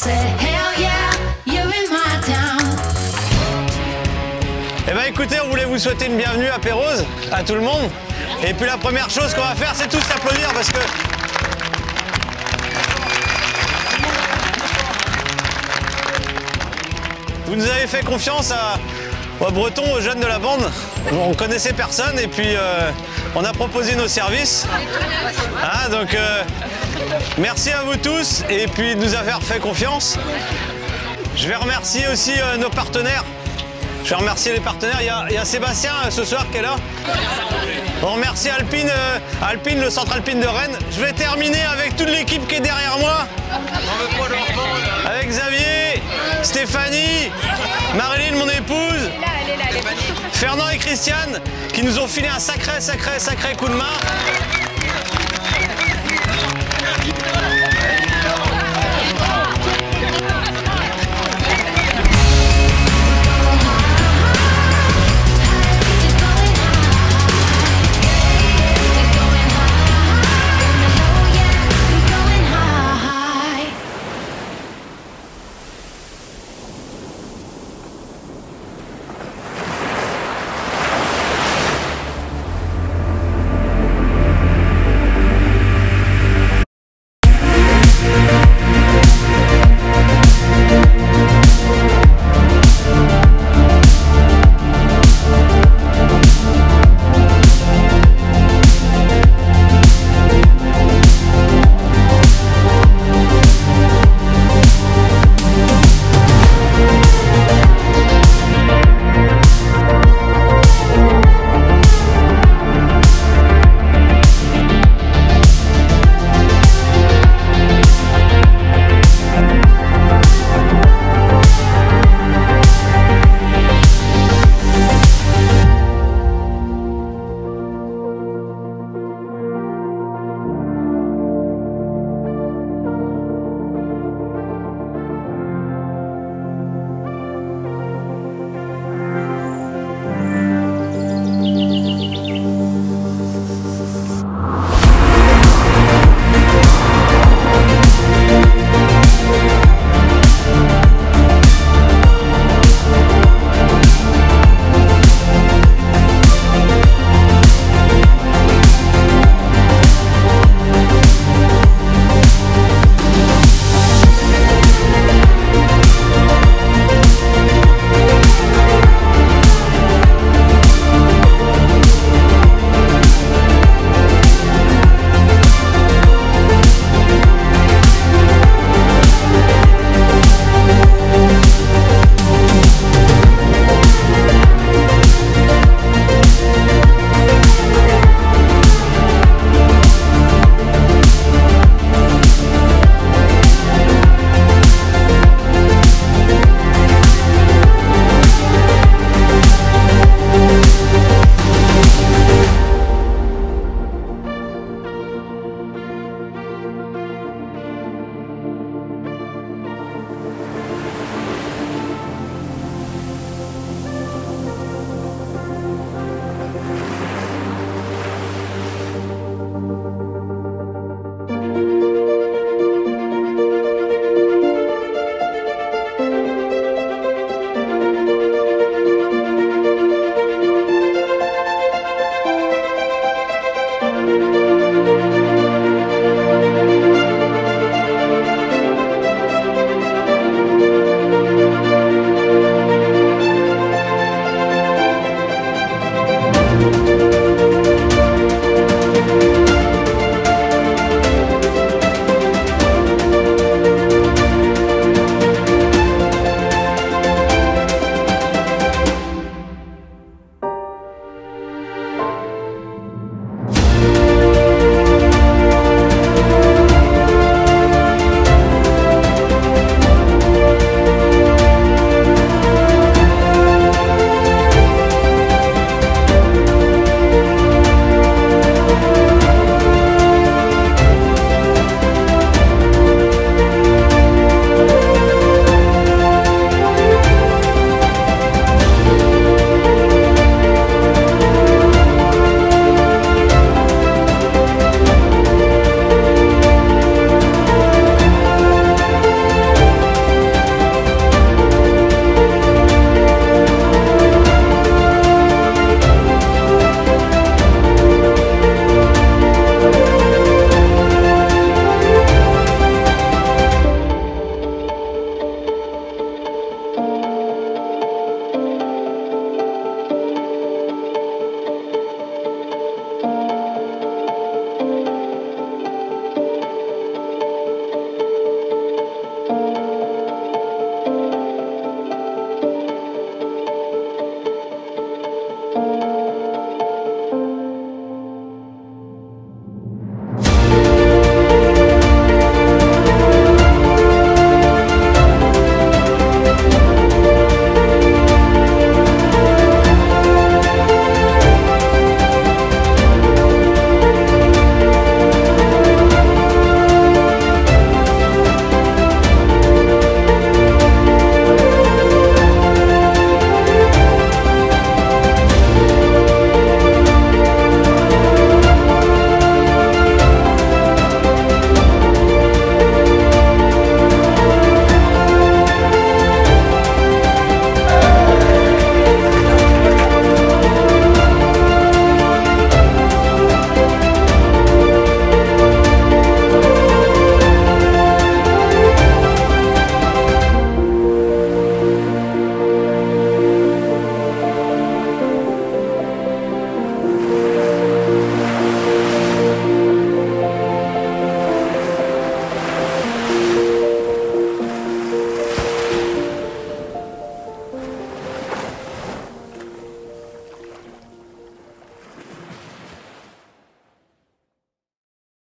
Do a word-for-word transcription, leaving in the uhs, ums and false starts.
Eh ben écoutez, on voulait vous souhaiter une bienvenue à Pérouse, à tout le monde. Et puis la première chose qu'on va faire, c'est tous applaudir parce que... Vous nous avez fait confiance à, aux Bretons, aux jeunes de la bande. On connaissait personne et puis euh, on a proposé nos services. Hein, donc euh, merci à vous tous et puis de nous avoir fait confiance. Je vais remercier aussi euh, nos partenaires. Je vais remercier les partenaires. Il y a, il y a Sébastien euh, ce soir qui est là. On remercie Alpine, euh, Alpine, le centre Alpine de Rennes. Je vais terminer avec toute l'équipe qui est derrière moi. Avec Xavier, Stéphanie, Marilyn, mon épouse, Fernand et Christiane, qui nous ont filé un sacré, sacré, sacré coup de main.